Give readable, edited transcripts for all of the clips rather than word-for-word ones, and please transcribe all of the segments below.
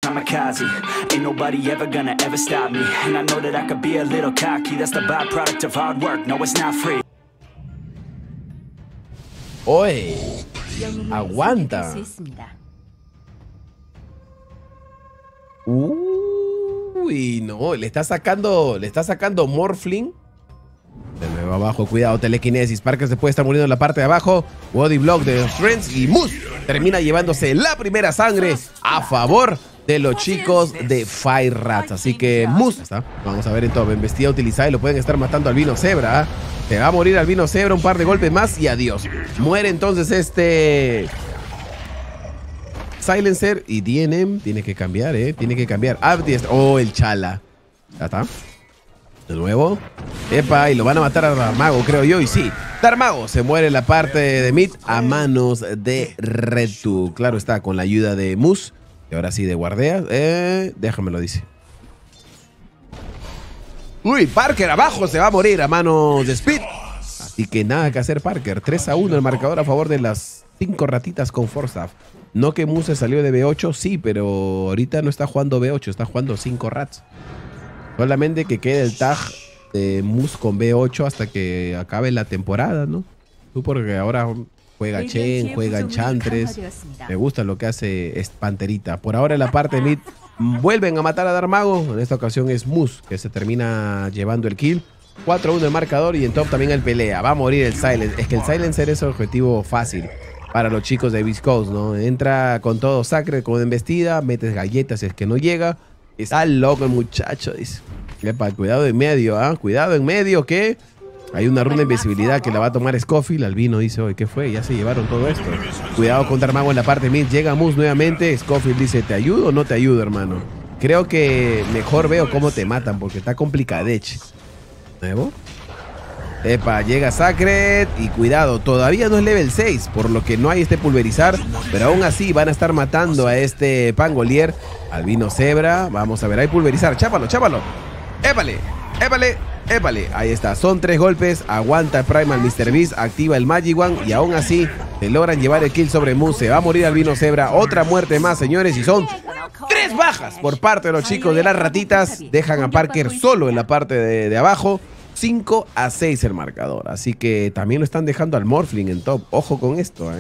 kamikaze. Ain't nobody ever gonna ever stop me. And I know that I could be a little cocky. That's the byproduct of hard work. No, it's not free. Oye, aguanta. Uy, no, le está sacando Morphling. De nuevo abajo, cuidado, telequinesis. Parker se puede estar muriendo en la parte de abajo. Body block de los Friends y Moose termina llevándose la primera sangre a favor de los chicos de Fire Rats. Así que Moose está. Vamos a ver entonces, embestida utilizada y lo pueden estar matando al Albino Zebra. Se va a morir Albino Zebra, un par de golpes más y adiós. Muere entonces este Silencer y DNM tiene que cambiar, tiene que cambiar. Oh, el Chala. Ya está. De nuevo. Epa, y lo van a matar a Darmago, creo yo. Y sí, Darmago se muere en la parte de mid a manos de Retu. Claro está, con la ayuda de Moose. Y ahora sí, de guardia. Déjamelo, dice. Uy, Parker abajo se va a morir a manos de Speed. Así que nada que hacer, Parker. 3-1 el marcador a favor de las 5 ratitas con Forstaff. No que Moose salió de B8, sí, pero ahorita no está jugando B8, está jugando 5 rats. Solamente que quede el tag de Moose con B8 hasta que acabe la temporada, ¿no? Tú porque ahora juega Chen, juega Enchantress. Me gusta lo que hace Panterita. Por ahora en la parte mid vuelven a matar a Darmago. En esta ocasión es Moose que se termina llevando el kill. 4-1 el marcador y en top también el pelea. Va a morir el Silence. Es que el Silencer es un objetivo fácil para los chicos de Beast Coast, ¿no? Entra con todo Sacred, con embestida, metes galletas si es que no llega. Está loco el muchacho, dice. Epa, cuidado en medio, cuidado en medio, que hay una runa de invisibilidad que la va a tomar Scofield. Albino dice, oye, ¿qué fue? Ya se llevaron todo esto. Cuidado con Darmago en la parte mid. Llega Moose nuevamente. Scofield dice, ¿te ayudo o no te ayudo, hermano? Creo que mejor veo cómo te matan porque está complicadech. ¿Nuevo? Epa, llega Sacred y cuidado, todavía no es level 6, por lo que no hay este pulverizar, pero aún así van a estar matando a este Pangolier. Albino Zebra, vamos a ver, hay pulverizar, chápalo, chápalo. Épale, épale, épale. Ahí está, son 3 golpes, aguanta Primal Mr. Beast, activa el Magic One y aún así se logran llevar el kill sobre Moose. Se va a morir Albino Zebra, otra muerte más, señores, y son 3 bajas por parte de los chicos de las ratitas. Dejan a Parker solo en la parte de abajo. 5-6 el marcador. Así que también lo están dejando al Morphling en top. Ojo con esto,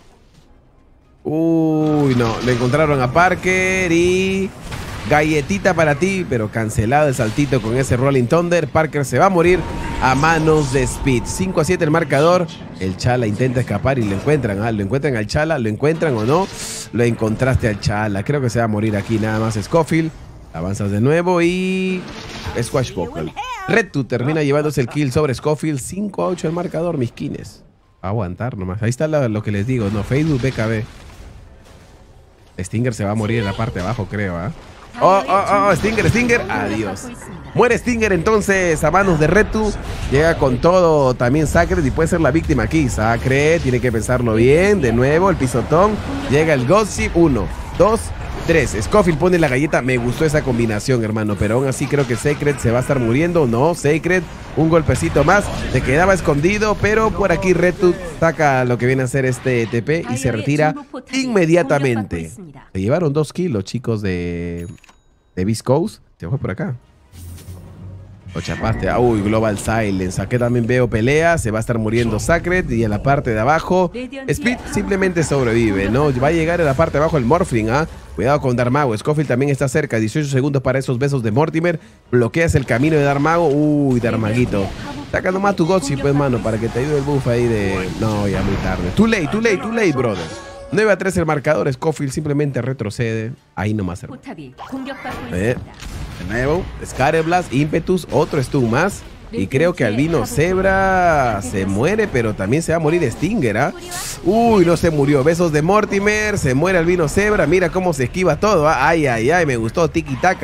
Uy, no. Le encontraron a Parker y galletita para ti, pero cancelado el saltito con ese Rolling Thunder. Parker se va a morir a manos de Speed. 5-7 el marcador. El Chala intenta escapar y lo encuentran. Lo encuentran al Chala. ¿Lo encuentran o no? Lo encontraste al Chala. Creo que se va a morir aquí nada más Scofield. Avanzas de nuevo y Squashbuckle. Retu termina llevándose el kill sobre Scofield. 5-8 el marcador, mis kines. Aguantar nomás. Ahí está lo que les digo, no, Facebook BKB. Stinger se va a morir en la parte de abajo, creo, Stinger, adiós. Muere Stinger entonces a manos de Retu. Llega con todo también Sacred y puede ser la víctima aquí. Sacred tiene que pensarlo bien. De nuevo el pisotón. Llega el Gossip. 1, 2, 3. Scofield pone la galleta. Me gustó esa combinación, hermano. Pero aún así creo que Sacred se va a estar muriendo. No, Sacred, un golpecito más. Se quedaba escondido. Pero por aquí Retu saca lo que viene a ser este TP y se retira inmediatamente. Se llevaron 2 kills los chicos de Beast Coast. Se fue por acá. Lo chapaste. Uy, Global Silence. Aquí también veo pelea. Se va a estar muriendo Sacred. Y en la parte de abajo Speed simplemente sobrevive, ¿no? Va a llegar en la parte de abajo el Morphling, Cuidado con Darmago. Scofield también está cerca. 18 segundos para esos besos de Mortimer. Bloqueas el camino de Darmago. Uy, Darmaguito. Saca nomás tu Godsip, pues, mano, para que te ayude el buff ahí de... No, ya muy tarde. Too late, brother. 9-3 el marcador. Scofield simplemente retrocede. Ahí nomás, hermano. De nuevo, Scatterblast, Impetus, otro stun más. Y creo que Albino Zebra se muere, pero también se va a morir Stinger, Uy, no se murió. Besos de Mortimer, se muere Albino Zebra. Mira cómo se esquiva todo, Ay, me gustó, tiki taka.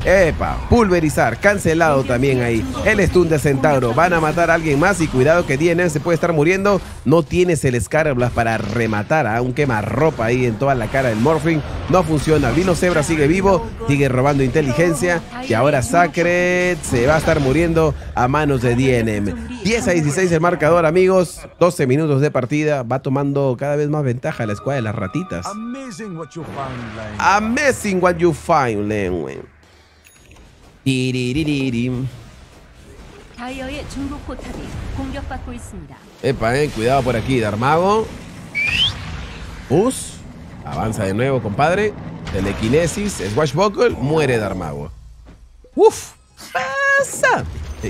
Epa, pulverizar, cancelado también ahí. El stun de Centauro, van a matar a alguien más y cuidado que DNM se puede estar muriendo. No tienes el Scar Blast para rematar a un quemarropa ahí en toda la cara del Morphling. No funciona, Albino Zebra sigue vivo, sigue robando inteligencia y ahora Sacred se va a estar muriendo a manos de DNM. 10-16 el marcador, amigos, 12 minutos de partida, va tomando cada vez más ventaja la escuadra de las ratitas. Amazing what you find, Len. Epa, cuidado por aquí, Darmago. Bus. Avanza de nuevo, compadre. Telequinesis, Swashbuckle, muere Darmago. Uf. Pasa.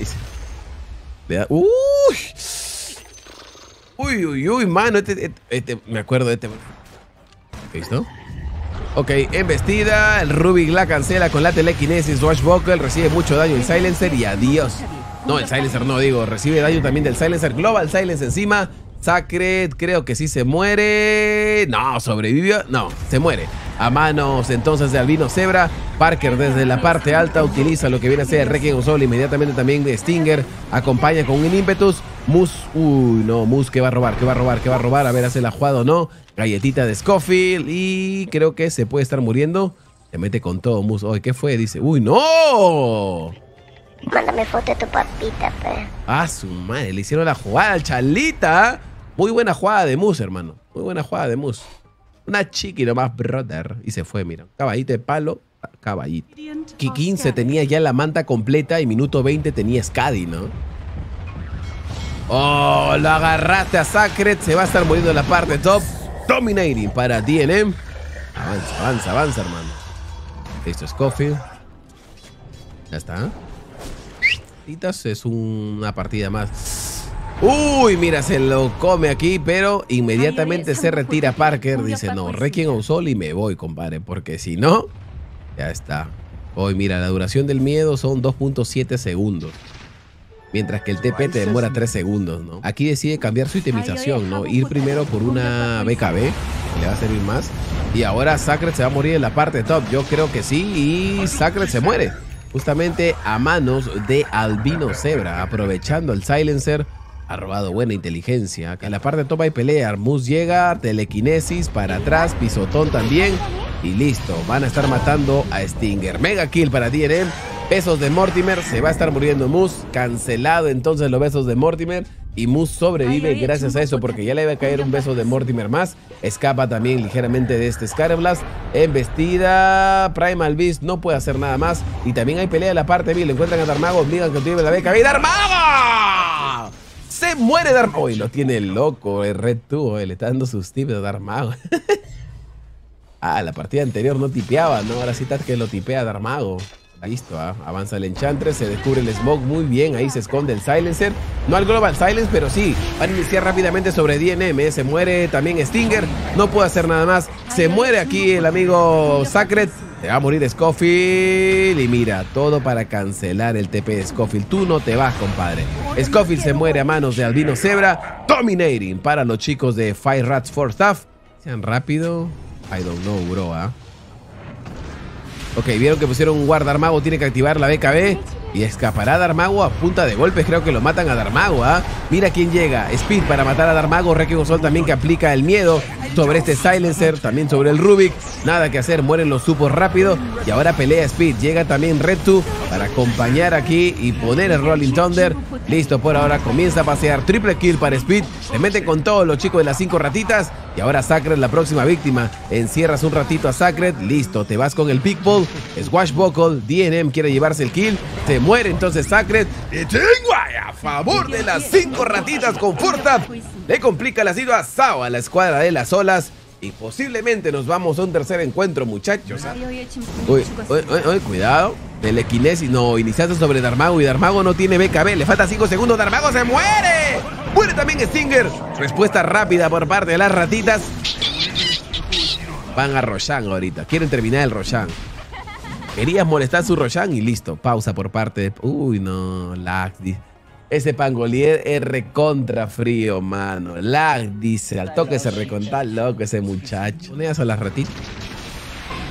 Uy, mano. Me acuerdo de este. ¿Listo? Ok, embestida, el Rubik la cancela con la telequinesis, Swashbuckle recibe mucho daño el Silencer y adiós. No, el Silencer no, digo, recibe daño también del Silencer, Global Silence encima. Sacred creo que sí se muere. No, sobrevivió, no, se muere. A manos entonces de Albino Zebra. Parker desde la parte alta utiliza lo que viene a ser el Requiem of Soul. Inmediatamente también de Stinger acompaña con un ímpetus. Mus, uy, no, Mus que va a robar, que va a robar, que va a robar. A ver, hace la jugada o no. Galletita de Scofield y creo que se puede estar muriendo. Se mete con todo Mus. Oye, ¿qué fue? Dice, uy, no. Mándame foto de tu papita, pe. Ah, su madre, le hicieron la jugada al Chalita. Muy buena jugada de Mus, hermano. Muy buena jugada de Mus. Una chiqui nomás, brother. Y se fue, mira. Caballito de palo, caballito. Que 15 tenía ya la manta completa y minuto 20 tenía Skadi, ¿no? Oh, lo agarraste a Sacred. Se va a estar muriendo en la parte top. Dominating para DNM. Avanza, hermano. Listo, Scofield. Ya está. Es una partida más. Uy, mira, se lo come aquí, pero inmediatamente se retira Parker. Dice, no, Requiem of Soul y me voy, compadre, porque si no, ya está. Hoy, mira, la duración del miedo son 2.7 segundos. Mientras que el TP te demora 3 segundos, ¿no? Aquí decide cambiar su itemización, ¿no? Ir primero por una BKB, que le va a servir más. Y ahora Sacred se va a morir en la parte top. Yo creo que sí, y Sacred se muere. Justamente a manos de Albino Zebra, aprovechando el Silencer. Ha robado buena inteligencia. Acá en la parte top hay pelea. Mus llega, telequinesis para atrás, pisotón también. Y listo, van a estar matando a Stinger. Mega kill para DNM. Besos de Mortimer, se va a estar muriendo Mus. Cancelado entonces los besos de Mortimer. Y Mus sobrevive gracias a eso, porque ya le iba a caer un beso de Mortimer más. Escapa también ligeramente de este Scar Blast. Embestida, Primal Beast no puede hacer nada más. Y también hay pelea en la parte B. Le encuentran a Darmago, obligan que tiene la beca. ¡Y Darmago! Se muere Darmago. Uy, lo tiene loco el Red Tubo. Le está dando sus tips a Darmago. Ah, la partida anterior no tipeaba, ¿no? Ahora sí está que lo tipea Darmago. Listo, avanza el Enchantress, se descubre el Smoke muy bien, ahí se esconde el Silencer. No al Global Silence, pero sí, van a iniciar rápidamente sobre DNM. Se muere también Stinger, no puede hacer nada más. Se muere aquí el amigo Sacred. Se va a morir Scofield. Y mira, todo para cancelar el TP de Scofield. Tú no te vas, compadre. Scofield se muere a manos de Albino Zebra. Dominating para los chicos de Fire Rats for Staff. Sean rápido. I don't know, bro, Ok, vieron que pusieron un guarda Darmago, tiene que activar la BKB y escapará Darmago a punta de golpes. Creo que lo matan a Darmago, Mira quién llega, Speed para matar a Darmago, Requiem of Soul también que aplica el miedo sobre este Silencer, también sobre el Rubik. Nada que hacer, mueren los supos rápido y ahora pelea Speed. Llega también Red2 para acompañar aquí y poner el Rolling Thunder. Listo, por ahora comienza a pasear, triple kill para Speed. Se meten con todos los chicos de las 5 ratitas y ahora Sacred la próxima víctima. Encierras un ratito a Sacred, listo, te vas con el Big Ball. Swashbuckle, DNM quiere llevarse el kill. Se muere entonces Sacred. Y a favor de las 5 ratitas con Furtap. Le complica la situación a Sao, a la escuadra de las olas. Y posiblemente nos vamos a un tercer encuentro, muchachos. Uy, cuidado. Telequinesis, no, iniciaste sobre Darmago y Darmago no tiene BKB. Le falta 5 segundos, Darmago se muere. Muere también Stinger. Respuesta rápida por parte de las ratitas. Van a Roshan ahorita. Quieren terminar el Roshan. Querías molestar su Roshan y listo. Pausa por parte de... Uy, no. Lag. Ese Pangolier es recontra frío, mano. Lag, dice. Al toque se recontra loco ese muchacho. ¿Dónde son las ratitas?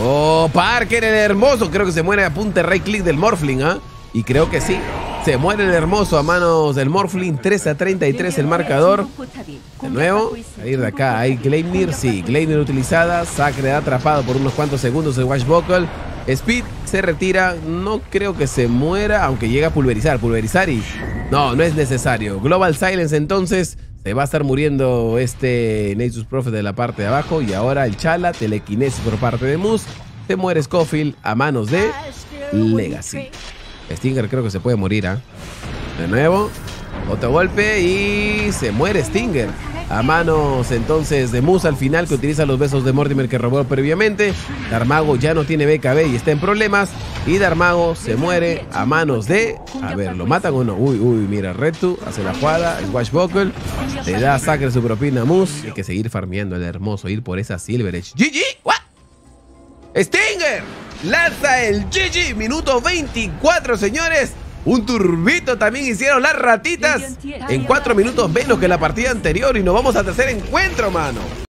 Oh, Parker el hermoso. Creo que se muere a punta de right click del Morphling, ¿ah? Y creo que sí. Se muere el hermoso a manos del Morphling. 3-33 el marcador. De nuevo, a ir de acá. Hay Gleipnir, sí. Gleipnir utilizada. Sacre atrapado por unos cuantos segundos el Swashbuckle. Speed se retira. No creo que se muera, aunque llega a pulverizar. Pulverizar y... No, no es necesario. Global Silence entonces. Se va a estar muriendo este Nasus Prophet de la parte de abajo. Y ahora el Chala, telequinesis por parte de Moose. Se muere Scofield a manos de Legacy. Stinger creo que se puede morir, ¿ah? De nuevo, otro golpe y se muere Stinger. A manos entonces de Moose al final, que utiliza los besos de Mortimer que robó previamente. Darmago ya no tiene BKB y está en problemas. Y Darmago se muere a manos de... A ver, ¿lo matan o no? Uy, mira, Retu hace la jugada, Swashbuckle. Le da Sacre su propina a Moose. Hay que seguir farmeando el hermoso, ir por esa Silver Edge. GG, what? Stinger lanza el GG, minuto 24, señores. Un turbito también hicieron las ratitas en 4 minutos menos que la partida anterior. Y nos vamos al tercer encuentro, mano.